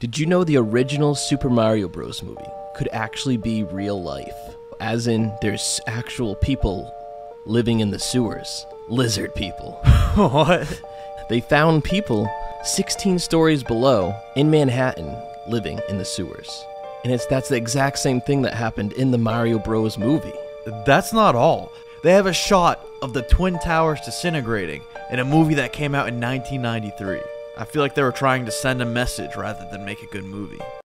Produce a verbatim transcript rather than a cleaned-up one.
Did you know the original Super Mario Bros. Movie could actually be real life? As in, there's actual people living in the sewers. Lizard people. What? They found people sixteen stories below in Manhattan living in the sewers. And it's that's the exact same thing that happened in the Mario Bros. Movie. That's not all. They have a shot of the Twin Towers disintegrating in a movie that came out in nineteen ninety-three. I feel like they were trying to send a message rather than make a good movie.